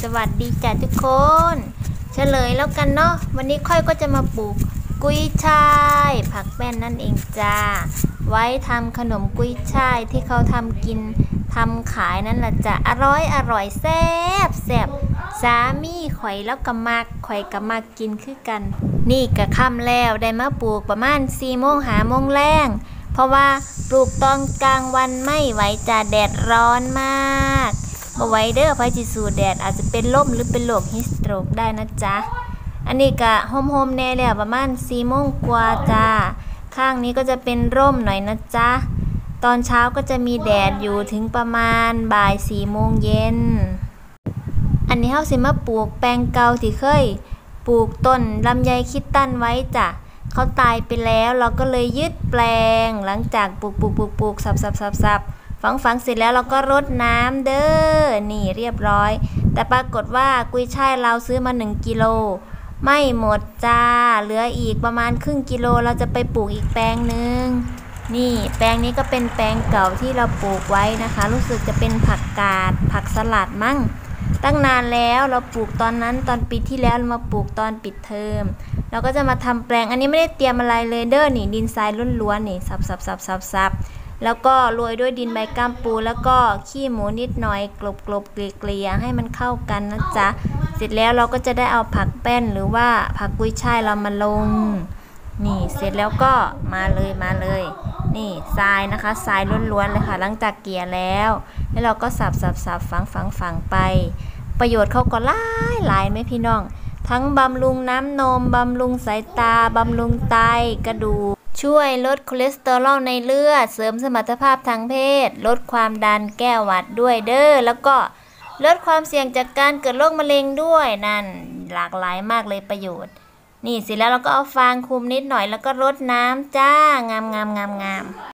วัสดีจ้ะทุกคนเฉลยแล้วกันเนาะวันนี้ค่อยก็จะมาปลูกกุ้ยช่ายผักแป้นนั่นเองจ้าไว้ทำขนมกุ้ยช่ายที่เขาทำกินทำขายนั่นแหละจ้ะอร่อยแซ่บสามีข่อยแล้วก็มักข่อยก็มักกินคือกันนี่ก็ค่ำแล้วได้มาปลูกประมาณ4 โมงแรงเพราะว่าปลูกตอนกลางวันไม่ไหวจ้ะแดดร้อนมากบ่ไหวเด้อไผสิสู้แดดอาจจะเป็นลมหรือเป็นโรคฮิสโตรกได้นะจ๊ะอันนี้ก็โฮมแน่แล้วประมาณ4 โมงกว่าจ้าข้างนี้ก็จะเป็นร่มหน่อยนะจ๊ะตอนเช้าก็จะมีแดดอยู่ถึงประมาณบ่าย4 โมงเย็นอันนี้เฮาสิมาปลูกแปลงเก่าที่เคยปลูกต้นลำไยคิดตันไว้จ้ะเขาตายไปแล้วเราก็เลยยึดแปลงหลังจากปลูกสับฝังเสร็จแล้วเราก็รดน้ำเด้อนี่เรียบร้อยแต่ปรากฏว่ากุ้ยช่ายเราซื้อมา1 กิโลไม่หมดจ้าเหลืออีกประมาณครึ่งกิโลเราจะไปปลูกอีกแปลงหนึ่งนี่แปลงนี้ก็เป็นแปลงเก่าที่เราปลูกไว้นะคะรู้สึกจะเป็นผักกาดผักสลัดมั้งตั้งนานแล้วเราปลูกตอนนั้นตอนปีที่แล้วเรามาปลูกตอนปิดเทอมเราก็จะมาทำแปลงอันนี้ไม่ได้เตรียมอะไรเลยเด้อนี่ดินทรายล้วนๆนี่สับแล้วก็โรยด้วยดินใบก้ามปูแล้วก็ขี้หมูนิดหน่อยกลบเกลี่ยให้มันเข้ากันนะจ๊ะเสร็จแล้วเราก็จะได้เอาผักแป้นหรือว่าผักกุ้ยช่ายเรามาลงนี่เสร็จแล้วก็มาเลยนี่ทรายนะคะทรายล้วนๆเลยค่ะหลังจากเกลี่ยแล้วเราก็สับฝังไปประโยชน์เขาก็หลายไหมพี่น้องทั้งบำรุงน้ำนมบำรุงสายตาบำรุงไตกระดูกช่วยลดคอเลสเตอรอลในเลือดเสริมสมรรถภาพทางเพศลดความดันแก้หวัดด้วยเด้อแล้วก็ลดความเสี่ยงจากการเกิดโรคมะเร็งด้วยนั่นหลากหลายมากเลยประโยชน์นี่เสร็จแล้วเราก็เอาฟางคลุมนิดหน่อยแล้วก็รดน้ำจ้างาม